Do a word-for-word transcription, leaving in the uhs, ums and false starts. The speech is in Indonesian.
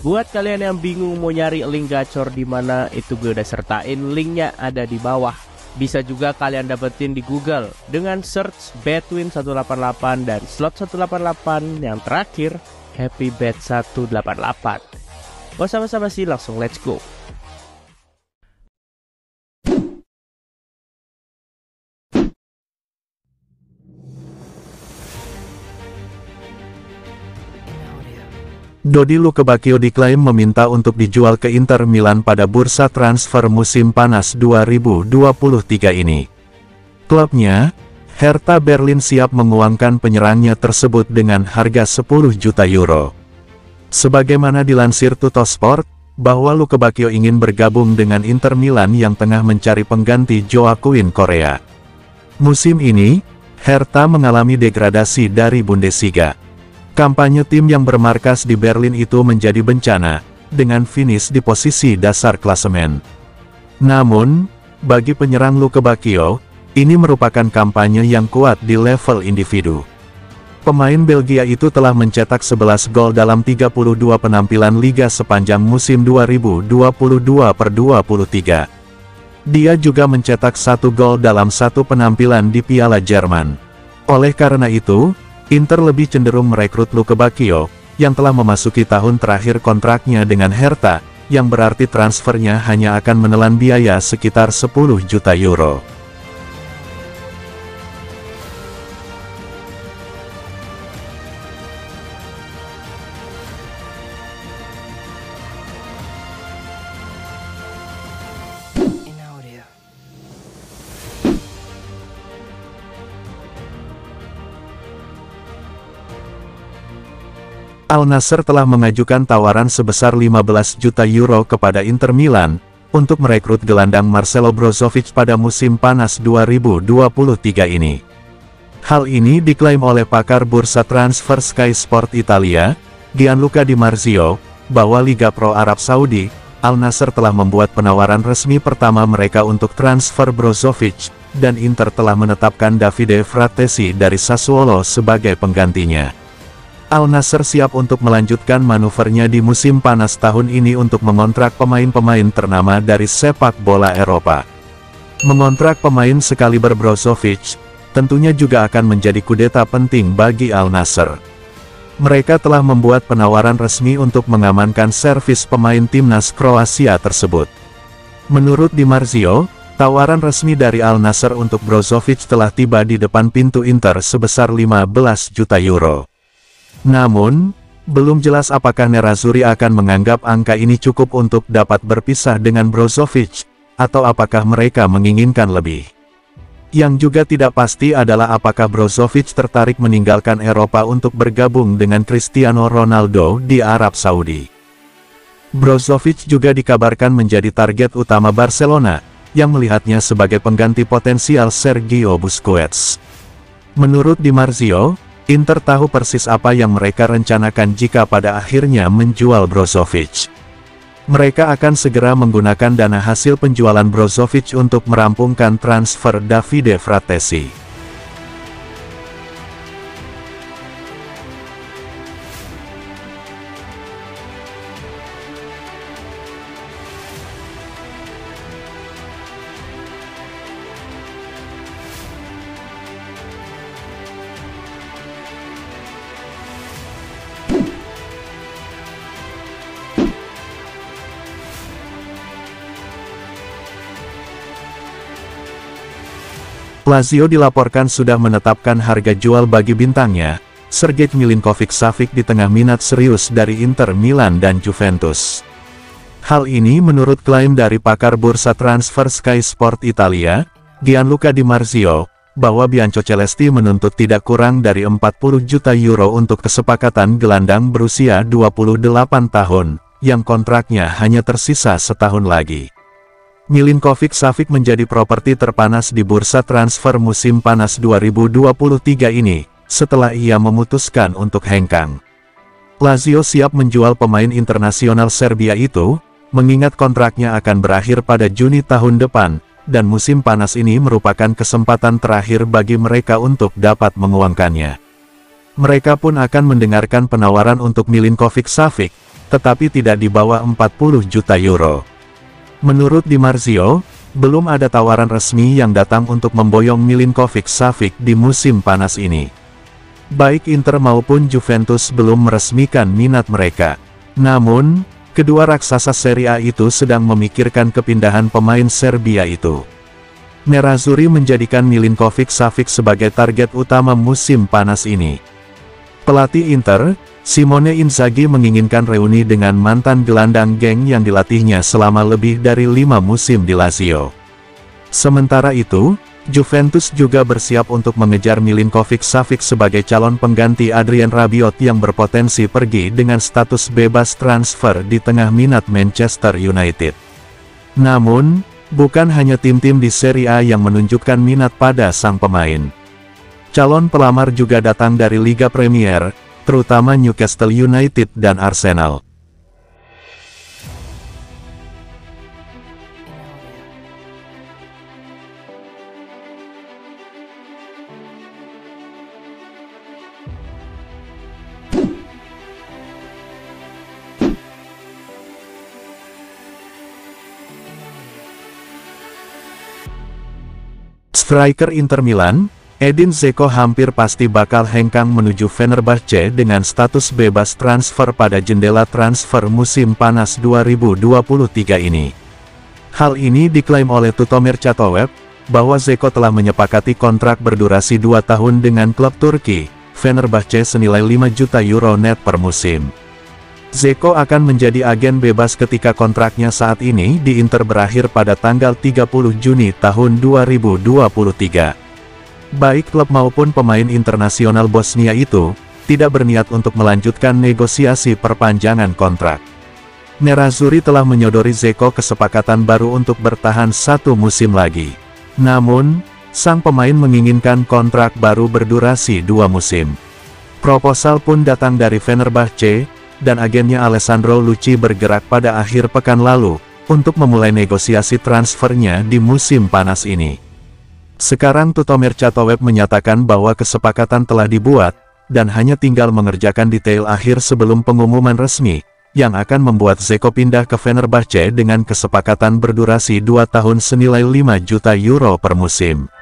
Buat kalian yang bingung mau nyari link gacor di mana, itu gue udah sertain linknya ada di bawah. Bisa juga kalian dapetin di Google dengan search Betwin seratus delapan puluh delapan dan slot seratus delapan puluh delapan yang terakhir Happy Bet seratus delapan puluh delapan. Gak usah basa-basi, langsung let's go. Dodi Lukebakio diklaim meminta untuk dijual ke Inter Milan pada bursa transfer musim panas dua ribu dua puluh tiga ini. Klubnya, Hertha Berlin siap menguangkan penyerangnya tersebut dengan harga sepuluh juta euro. Sebagaimana dilansir Tuttosport, bahwa Lukebakio ingin bergabung dengan Inter Milan yang tengah mencari pengganti Joaquin Correa. Musim ini, Hertha mengalami degradasi dari Bundesliga. Kampanye tim yang bermarkas di Berlin itu menjadi bencana, dengan finish di posisi dasar klasemen. Namun, bagi penyerang Lukebakio, ini merupakan kampanye yang kuat di level individu. Pemain Belgia itu telah mencetak sebelas gol dalam tiga puluh dua penampilan Liga sepanjang musim dua ribu dua puluh dua per dua puluh tiga. Dia juga mencetak satu gol dalam satu penampilan di Piala Jerman. Oleh karena itu, Inter lebih cenderung merekrut Lukebakio, yang telah memasuki tahun terakhir kontraknya dengan Hertha, yang berarti transfernya hanya akan menelan biaya sekitar sepuluh juta euro. Al Nassr telah mengajukan tawaran sebesar lima belas juta euro kepada Inter Milan, untuk merekrut gelandang Marcelo Brozovic pada musim panas dua ribu dua puluh tiga ini. Hal ini diklaim oleh pakar bursa transfer Sky Sport Italia, Gianluca Di Marzio, bahwa Liga Pro Arab Saudi, Al Nassr telah membuat penawaran resmi pertama mereka untuk transfer Brozovic, dan Inter telah menetapkan Davide Frattesi dari Sassuolo sebagai penggantinya. Al Nassr siap untuk melanjutkan manuvernya di musim panas tahun ini untuk mengontrak pemain-pemain ternama dari sepak bola Eropa. Mengontrak pemain sekaliber Brozovic, tentunya juga akan menjadi kudeta penting bagi Al Nassr. Mereka telah membuat penawaran resmi untuk mengamankan servis pemain timnas Kroasia tersebut. Menurut Di Marzio, tawaran resmi dari Al Nassr untuk Brozovic telah tiba di depan pintu Inter sebesar lima belas juta euro. Namun, belum jelas apakah Nerazzurri akan menganggap angka ini cukup untuk dapat berpisah dengan Brozovic, atau apakah mereka menginginkan lebih. Yang juga tidak pasti adalah apakah Brozovic tertarik meninggalkan Eropa untuk bergabung dengan Cristiano Ronaldo di Arab Saudi. Brozovic juga dikabarkan menjadi target utama Barcelona, yang melihatnya sebagai pengganti potensial Sergio Busquets. Menurut Di Marzio, Inter tahu persis apa yang mereka rencanakan jika pada akhirnya menjual Brozovic. Mereka akan segera menggunakan dana hasil penjualan Brozovic untuk merampungkan transfer Davide Frattesi. Lazio dilaporkan sudah menetapkan harga jual bagi bintangnya, Sergej Milinkovic-Savic di tengah minat serius dari Inter Milan dan Juventus. Hal ini menurut klaim dari pakar bursa transfer Sky Sport Italia, Gianluca Di Marzio, bahwa Biancocelesti menuntut tidak kurang dari empat puluh juta euro untuk kesepakatan gelandang berusia dua puluh delapan tahun, yang kontraknya hanya tersisa setahun lagi. Milinkovic-Savic menjadi properti terpanas di bursa transfer musim panas dua ribu dua puluh tiga ini, setelah ia memutuskan untuk hengkang. Lazio siap menjual pemain internasional Serbia itu, mengingat kontraknya akan berakhir pada Juni tahun depan, dan musim panas ini merupakan kesempatan terakhir bagi mereka untuk dapat menguangkannya. Mereka pun akan mendengarkan penawaran untuk Milinkovic-Savic, tetapi tidak di bawah empat puluh juta euro. Menurut Di Marzio, belum ada tawaran resmi yang datang untuk memboyong Milinkovic-Savic di musim panas ini. Baik Inter maupun Juventus belum meresmikan minat mereka. Namun, kedua raksasa Serie A itu sedang memikirkan kepindahan pemain Serbia itu. Nerazzurri menjadikan Milinkovic-Savic sebagai target utama musim panas ini. Pelatih Inter, Simone Inzaghi menginginkan reuni dengan mantan gelandang geng yang dilatihnya selama lebih dari lima musim di Lazio. Sementara itu, Juventus juga bersiap untuk mengejar Milinkovic-Savic sebagai calon pengganti Adrien Rabiot yang berpotensi pergi dengan status bebas transfer di tengah minat Manchester United. Namun, bukan hanya tim-tim di Serie A yang menunjukkan minat pada sang pemain. Calon pelamar juga datang dari Liga Premier, terutama Newcastle United dan Arsenal. Striker Inter Milan, Edin Dzeko hampir pasti bakal hengkang menuju Fenerbahce dengan status bebas transfer pada jendela transfer musim panas dua ribu dua puluh tiga ini. Hal ini diklaim oleh Tutomir Chatoweb, bahwa Dzeko telah menyepakati kontrak berdurasi dua tahun dengan klub Turki, Fenerbahce senilai lima juta euro net per musim. Dzeko akan menjadi agen bebas ketika kontraknya saat ini di Inter berakhir pada tanggal tiga puluh Juni tahun dua ribu dua puluh tiga. Baik klub maupun pemain internasional Bosnia itu, tidak berniat untuk melanjutkan negosiasi perpanjangan kontrak. Nerazzurri telah menyodori Dzeko kesepakatan baru untuk bertahan satu musim lagi. Namun, sang pemain menginginkan kontrak baru berdurasi dua musim. Proposal pun datang dari Fenerbahce, dan agennya Alessandro Lucci bergerak pada akhir pekan lalu, untuk memulai negosiasi transfernya di musim panas ini. Sekarang Tutomir Chatoweb menyatakan bahwa kesepakatan telah dibuat, dan hanya tinggal mengerjakan detail akhir sebelum pengumuman resmi, yang akan membuat Dzeko pindah ke Fenerbahce dengan kesepakatan berdurasi dua tahun senilai lima juta euro per musim.